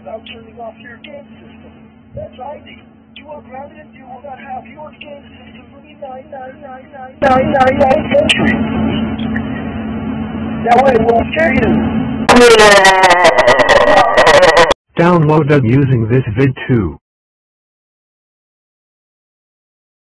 without turning off your game system. That's right. You are grounded and you will not have your game system for the 9999999 century. That way it won't scare you. Download them using this Vid2.